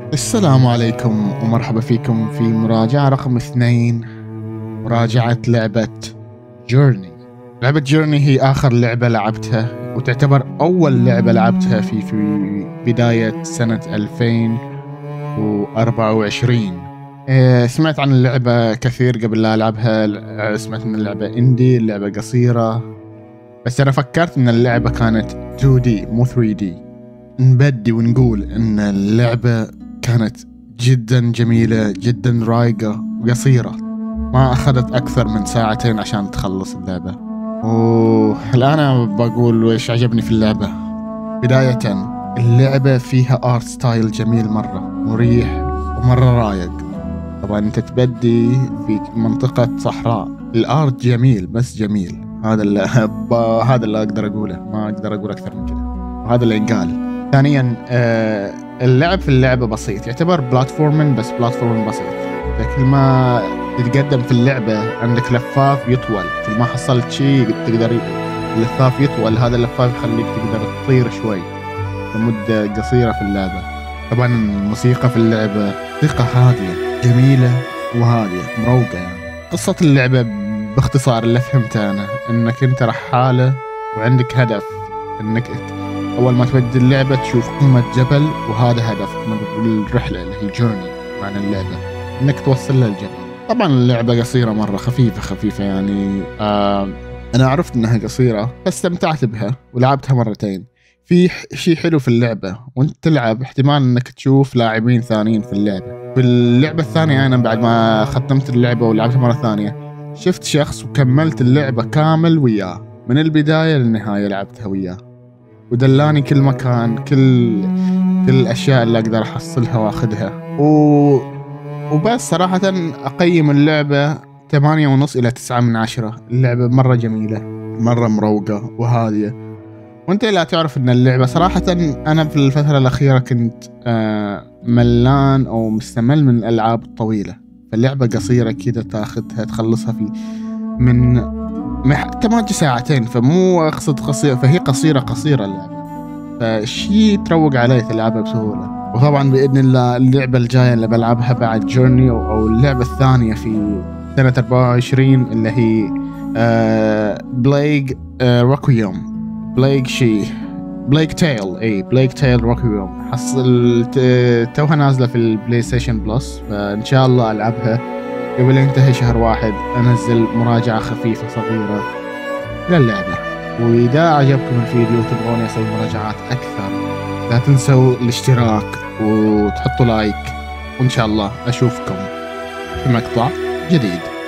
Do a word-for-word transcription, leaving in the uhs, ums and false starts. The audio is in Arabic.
السلام عليكم ومرحبا فيكم في مراجعة رقم اثنين، مراجعة لعبة جورني. لعبة جورني هي آخر لعبة لعبتها، وتعتبر أول لعبة لعبتها في في بداية سنة ألفين وأربعة وعشرين. إيه، سمعت عن اللعبة كثير قبل لا ألعبها. سمعت أن اللعبة إندي، اللعبة قصيرة، بس أنا فكرت أن اللعبة كانت تو دي مو ثري دي. نبدي ونقول أن اللعبة كانت جدا جميلة، جدا رايقة وقصيرة، ما أخذت أكثر من ساعتين عشان تخلص اللعبة. والآن بقول وإيش عجبني في اللعبة. بداية، اللعبة فيها آرت ستايل جميل مرة، مريح ومرة رايق. طبعا أنت تبدي في منطقة صحراء، الآرت جميل بس جميل. هذا اللي هذا اللي أقدر أقوله، ما أقدر أقول أكثر من كده، وهذا اللي ينقال. ثانيا، آه اللعب في اللعبة بسيط، يعتبر بلاتفورمن، بس بلاتفورمن بسيط. كل ما تتقدم في اللعبة عندك لفاف يطول، كل ما حصلت شيء تقدر اللفاف يطول، هذا اللفاف يخليك تقدر تطير شوي لمدة قصيرة في اللعبة. طبعا الموسيقى في اللعبة موسيقى هادية جميلة وهادية مروقة. يعني قصة اللعبة باختصار اللي فهمته أنا إنك أنت رحالة وعندك هدف، إنك أول ما تبدأ اللعبة تشوف قمة جبل، وهذا هدفك من الرحلة اللي هي جورني معنى اللعبة، إنك توصل للجبل. طبعا اللعبة قصيرة مرة، خفيفة خفيفة يعني. آه أنا عرفت إنها قصيرة فاستمتعت بها ولعبتها مرتين. في شيء حلو في اللعبة وأنت تلعب، احتمال إنك تشوف لاعبين ثانيين في اللعبة. في اللعبة الثانية أنا بعد ما ختمت اللعبة ولعبتها مرة ثانية، شفت شخص وكملت اللعبة كامل وياه من البداية للنهاية، لعبتها وياه ودلاني كل مكان، كل كل الأشياء اللي أقدر أحصلها وأخذها. و... وبس صراحة أقيم اللعبة ثمانية ونص إلى تسعة من عشرة. اللعبة مرة جميلة، مرة مروقة وهادية. وأنت لا تعرف أن اللعبة صراحة، أنا في الفترة الأخيرة كنت آه ملان أو مستمل من الألعاب الطويلة، فاللعبة قصيرة كده تاخذها تخلصها في من تماجي ساعتين، فمو أقصد قصيرة، فهي قصيرة قصيرة اللعبة، فشي تروق عليه تلعبها بسهولة. وطبعا بإذن الله اللعبة الجاية اللي بلعبها بعد جورني أو اللعبة الثانية في سنة أربعة وعشرين اللي هي آه بليغ آه روكويوم بليغ شي بليغ تيل اي بليغ تيل روكويوم. حصل توها نازلة في البلاي ستيشن بلس، فإن شاء الله ألعبها قبل ينتهي شهر واحد. أنزل مراجعة خفيفة صغيرة للعبة. وإذا عجبكم الفيديو وتبغوني أسوي مراجعات أكثر، لا تنسوا الاشتراك وتحطوا لايك، وإن شاء الله أشوفكم في مقطع جديد.